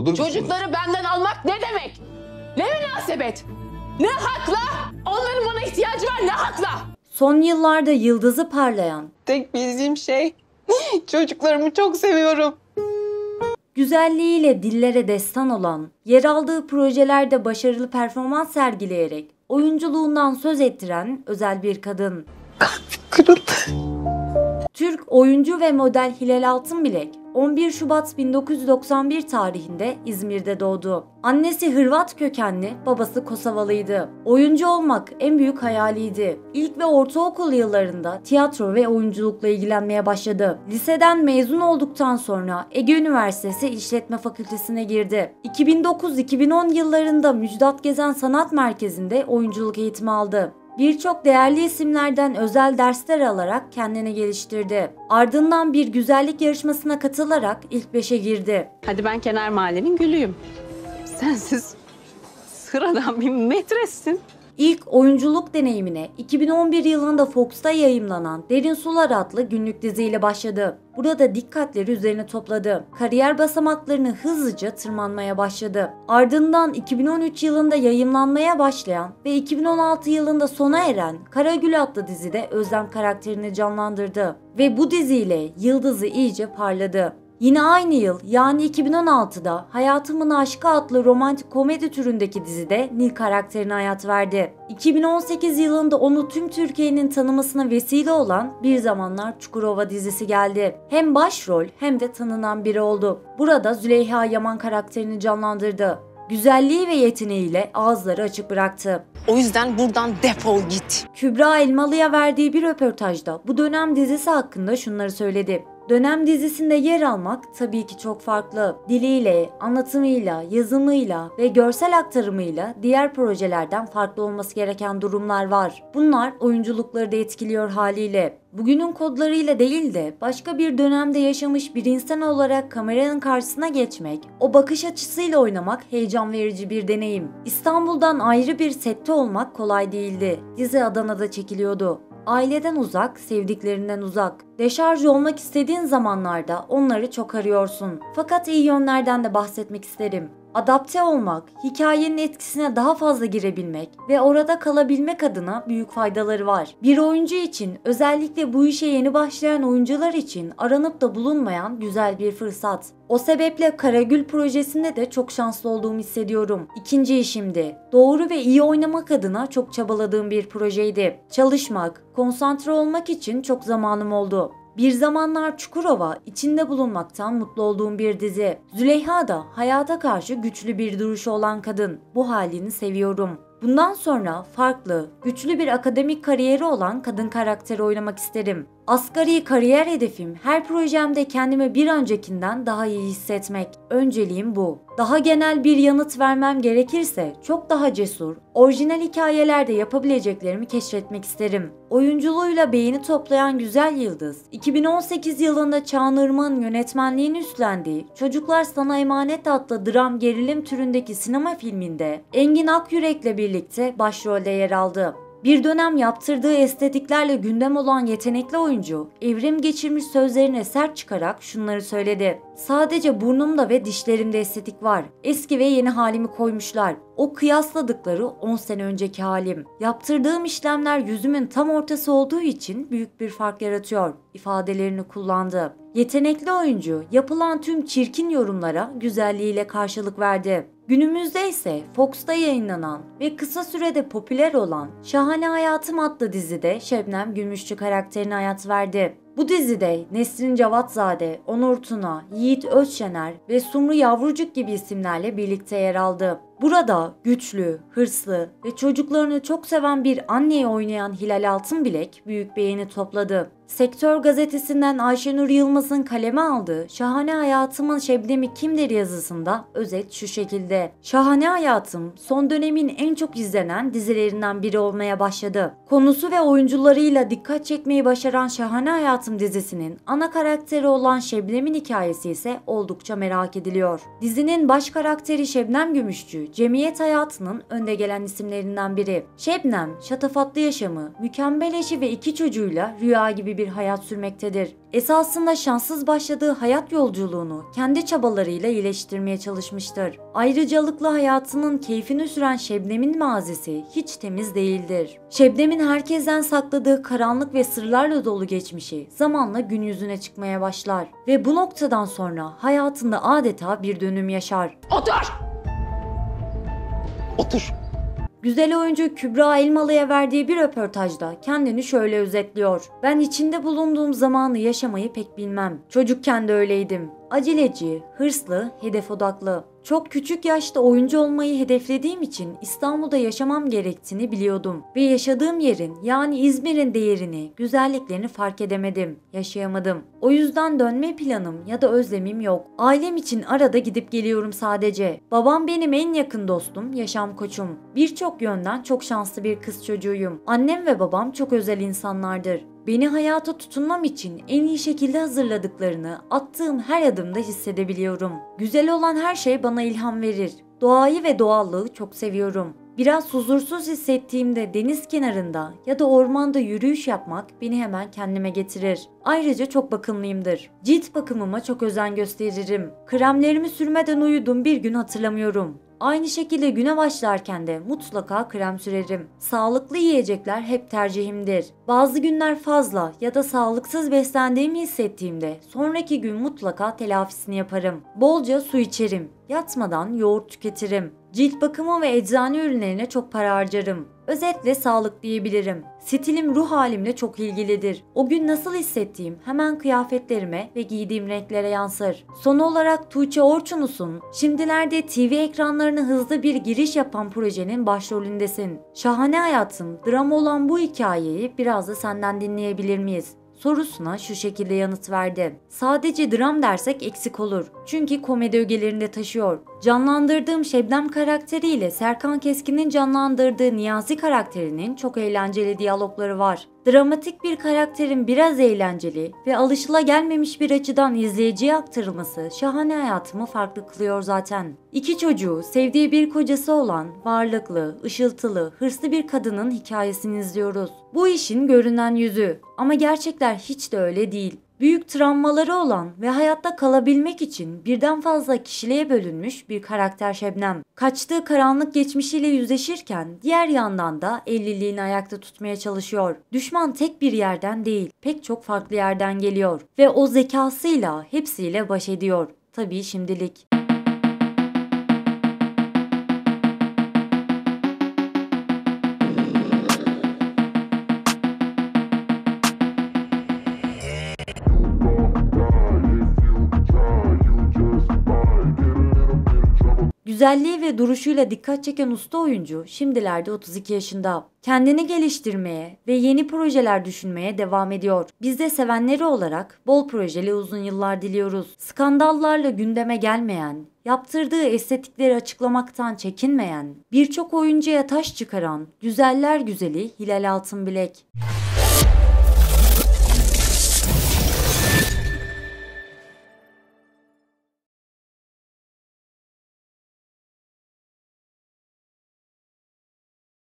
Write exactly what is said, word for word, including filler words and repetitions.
Olur musunuz? Çocukları benden almak ne demek? Ne münasebet? Ne hakla? Onların bana ihtiyacı var, ne hakla? Son yıllarda yıldızı parlayan, Tek bildiğim şey çocuklarımı çok seviyorum. güzelliğiyle dillere destan olan, yer aldığı projelerde başarılı performans sergileyerek oyunculuğundan söz ettiren özel bir kadın. Kırıldı. Türk oyuncu ve model Hilal Altınbilek on bir Şubat bin dokuz yüz doksan bir tarihinde İzmir'de doğdu. Annesi Hırvat kökenli, babası Kosovalıydı. Oyuncu olmak en büyük hayaliydi. İlk ve ortaokul yıllarında tiyatro ve oyunculukla ilgilenmeye başladı. Liseden mezun olduktan sonra Ege Üniversitesi İşletme Fakültesine girdi. iki bin dokuz iki bin on yıllarında Müjdat Gezen Sanat Merkezi'nde oyunculuk eğitimi aldı. Birçok değerli isimlerden özel dersler alarak kendini geliştirdi. Ardından bir güzellik yarışmasına katılarak ilk beşe girdi. Hadi ben kenar mahallenin gülüyüm. Sensiz sıradan bir metressin. İlk oyunculuk deneyimine iki bin on bir yılında Fox'ta yayımlanan Derin Sular adlı günlük diziyle başladı. Burada dikkatleri üzerine topladı. Kariyer basamaklarını hızlıca tırmanmaya başladı. Ardından iki bin on üç yılında yayımlanmaya başlayan ve iki bin on altı yılında sona eren Karagül adlı dizide Özlem karakterini canlandırdı. Ve bu diziyle yıldızı iyice parladı. Yine aynı yıl yani iki bin on altıda Hayatımın Aşkı adlı romantik komedi türündeki dizide Nil karakterine hayat verdi. iki bin on sekiz yılında onu tüm Türkiye'nin tanımasına vesile olan Bir Zamanlar Çukurova dizisi geldi. Hem başrol hem de tanınan biri oldu. Burada Züleyha Yaman karakterini canlandırdı. Güzelliği ve yeteneğiyle ağızları açık bıraktı. O yüzden buradan defol git. Kübra Elmalı'ya verdiği bir röportajda bu dönem dizisi hakkında şunları söyledi. Dönem dizisinde yer almak tabii ki çok farklı. Diliyle, anlatımıyla, yazımıyla ve görsel aktarımıyla diğer projelerden farklı olması gereken durumlar var. Bunlar oyunculukları da etkiliyor haliyle. Bugünün kodlarıyla değil de başka bir dönemde yaşamış bir insan olarak kameranın karşısına geçmek, o bakış açısıyla oynamak heyecan verici bir deneyim. İstanbul'dan ayrı bir sette olmak kolay değildi. Dizi Adana'da çekiliyordu. Aileden uzak, sevdiklerinden uzak. Deşarj olmak istediğin zamanlarda onları çok arıyorsun. Fakat iyi yönlerden de bahsetmek isterim. Adapte olmak, hikayenin etkisine daha fazla girebilmek ve orada kalabilmek adına büyük faydaları var. Bir oyuncu için, özellikle bu işe yeni başlayan oyuncular için aranıp da bulunmayan güzel bir fırsat. O sebeple Karagül projesinde de çok şanslı olduğumu hissediyorum. İkinci işimdi. Doğru ve iyi oynamak adına çok çabaladığım bir projeydi. Çalışmak, konsantre olmak için çok zamanım oldu. Bir Zamanlar Çukurova içinde bulunmaktan mutlu olduğum bir dizi. Züleyha da hayata karşı güçlü bir duruşu olan kadın. Bu halini seviyorum. Bundan sonra farklı, güçlü bir akademik kariyeri olan kadın karakteri oynamak isterim. Asgari kariyer hedefim her projemde kendimi bir öncekinden daha iyi hissetmek. Önceliğim bu. Daha genel bir yanıt vermem gerekirse çok daha cesur, orijinal hikayelerde yapabileceklerimi keşfetmek isterim. Oyunculuğuyla beğeni toplayan güzel yıldız, iki bin on sekiz yılında Çağan Irmak'ın yönetmenliğini üstlendiği Çocuklar Sana Emanet adlı dram gerilim türündeki sinema filminde Engin Akyürek'le birlikte başrolde yer aldı. Bir dönem yaptırdığı estetiklerle gündem olan yetenekli oyuncu, evrim geçirmiş sözlerine sert çıkarak şunları söyledi. Sadece burnumda ve dişlerimde estetik var. Eski ve yeni halimi koymuşlar. O kıyasladıkları on sene önceki halim. Yaptırdığım işlemler yüzümün tam ortası olduğu için büyük bir fark yaratıyor ifadelerini kullandı. Yetenekli oyuncu yapılan tüm çirkin yorumlara güzelliğiyle karşılık verdi. Günümüzde ise Fox'ta yayınlanan ve kısa sürede popüler olan Şahane Hayatım adlı dizide Şebnem Gümüşçü karakterine hayat verdi. Bu dizide Nesrin Cevatzade, Onur Tuna, Yiğit Özşener ve Sumru Yavrucuk gibi isimlerle birlikte yer aldı. Burada güçlü, hırslı ve çocuklarını çok seven bir anneyi oynayan Hilal Altınbilek büyük beğeni topladı. Sektör gazetesinden Ayşenur Yılmaz'ın kaleme aldığı Şahane Hayatımın Şebnem'i Kimdir yazısında özet şu şekilde. Şahane Hayatım son dönemin en çok izlenen dizilerinden biri olmaya başladı. Konusu ve oyuncularıyla dikkat çekmeyi başaran Şahane Hayatım dizisinin ana karakteri olan Şebnem'in hikayesi ise oldukça merak ediliyor. Dizinin baş karakteri Şebnem Gümüşçü cemiyet hayatının önde gelen isimlerinden biri. Şebnem, şatafatlı yaşamı, mükemmel eşi ve iki çocuğuyla rüya gibi bir hayat sürmektedir. Esasında şanssız başladığı hayat yolculuğunu kendi çabalarıyla iyileştirmeye çalışmıştır. Ayrıcalıklı hayatının keyfini süren Şebnem'in mazisi hiç temiz değildir. Şebnem'in herkesten sakladığı karanlık ve sırlarla dolu geçmişi zamanla gün yüzüne çıkmaya başlar ve bu noktadan sonra hayatında adeta bir dönüm yaşar. Otur! Otur. Güzel oyuncu Kübra Elmalı'ya verdiği bir röportajda kendini şöyle özetliyor. Ben içinde bulunduğum zamanı yaşamayı pek bilmem. Çocukken de öyleydim. Aceleci, hırslı, hedef odaklı. Çok küçük yaşta oyuncu olmayı hedeflediğim için İstanbul'da yaşamam gerektiğini biliyordum. Ve yaşadığım yerin yani İzmir'in değerini, güzelliklerini fark edemedim, yaşayamadım. O yüzden dönme planım ya da özlemim yok. Ailem için arada gidip geliyorum sadece. Babam benim en yakın dostum, yaşam koçum. Birçok yönden çok şanslı bir kız çocuğuyum. Annem ve babam çok özel insanlardır. Beni hayata tutunmam için en iyi şekilde hazırladıklarını attığım her adımda hissedebiliyorum. Güzel olan her şey bana ilham verir. Doğayı ve doğallığı çok seviyorum. Biraz huzursuz hissettiğimde deniz kenarında ya da ormanda yürüyüş yapmak beni hemen kendime getirir. Ayrıca çok bakımlıyımdır. Cilt bakımıma çok özen gösteririm. Kremlerimi sürmeden uyuduğum bir gün hatırlamıyorum. Aynı şekilde güne başlarken de mutlaka krem sürerim. Sağlıklı yiyecekler hep tercihimdir. Bazı günler fazla ya da sağlıksız beslendiğimi hissettiğimde sonraki gün mutlaka telafisini yaparım. Bolca su içerim. Yatmadan yoğurt tüketirim. Cilt bakımı ve eczane ürünlerine çok para harcarım. Özetle sağlık diyebilirim. Stilim ruh halimle çok ilgilidir. O gün nasıl hissettiğim hemen kıyafetlerime ve giydiğim renklere yansır. Son olarak Tuğçe Orçunus'un şimdilerde T V ekranlarına hızlı bir giriş yapan projenin başrolündesin. Şahane hayatım, drama olan bu hikayeyi biraz da senden dinleyebilir miyiz? Sorusuna şu şekilde yanıt verdi. Sadece dram dersek eksik olur. Çünkü komedi ögelerini de taşıyor. Canlandırdığım Şebnem karakteriyle Serkan Keskin'in canlandırdığı Niyazi karakterinin çok eğlenceli diyalogları var. Dramatik bir karakterin biraz eğlenceli ve alışılagelmemiş bir açıdan izleyiciye aktarılması şahane hayatımı farklı kılıyor zaten. İki çocuğu, sevdiği bir kocası olan, varlıklı, ışıltılı, hırslı bir kadının hikayesini izliyoruz. Bu işin görünen yüzü ama gerçekler hiç de öyle değil. Büyük travmaları olan ve hayatta kalabilmek için birden fazla kişiliğe bölünmüş bir karakter Şebnem. Kaçtığı karanlık geçmişiyle yüzleşirken diğer yandan da evliliğini ayakta tutmaya çalışıyor. Düşman tek bir yerden değil, pek çok farklı yerden geliyor ve o zekasıyla hepsiyle baş ediyor. Tabii şimdilik. Güzelliği ve duruşuyla dikkat çeken usta oyuncu şimdilerde otuz iki yaşında. Kendini geliştirmeye ve yeni projeler düşünmeye devam ediyor. Biz de sevenleri olarak bol projeli uzun yıllar diliyoruz. Skandallarla gündeme gelmeyen, yaptırdığı estetikleri açıklamaktan çekinmeyen, birçok oyuncuya taş çıkaran güzeller güzeli Hilal Altınbilek.